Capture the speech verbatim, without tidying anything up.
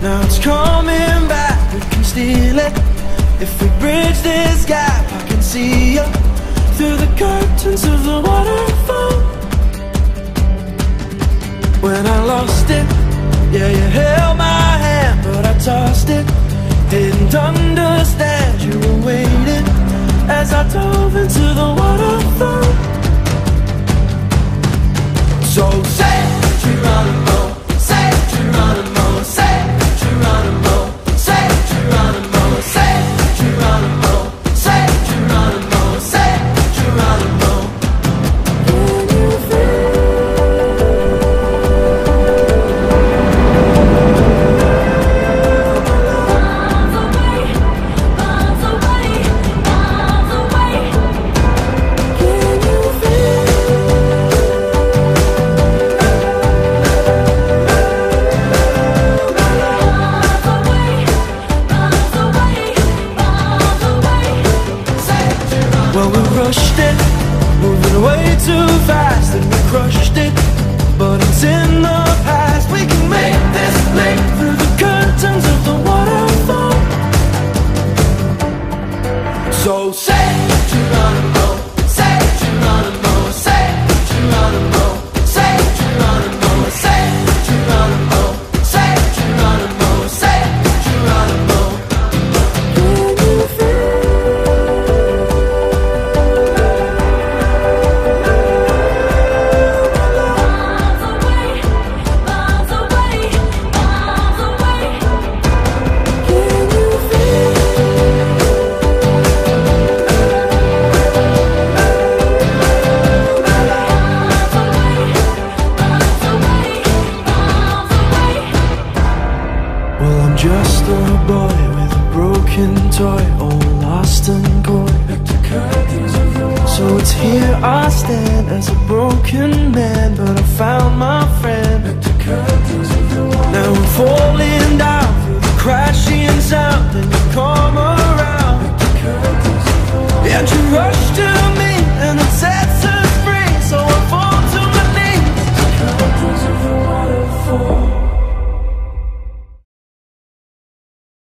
Now it's coming back, we can steal it. If we bridge this gap, I can see you through the curtains of the waterfall. When I lost it, yeah, you held my hand, but I tossed it. Didn't understand you were waiting as I dove into the waterfall. So say Geronimo, say Geronimo, say Geronimo, say Geronimo, say Geronimo, say Geronimo, say Geronimo. Can you feel? Well, we rushed it, moving way too fast, and we crushed it, but it's in the past. We can make this leap through the curtains of the waterfall. So say Geronimo, say Geronimo, say Geronimo, say Geronimo, say Geronimo, say Geronimo, say Geronimo. Can you feel? Just a boy with a broken toy, all lost and coy. So it's here I stand as a broken man, but I found my friend. Now I'm falling down through the crashing sound, and you come around, and you rush to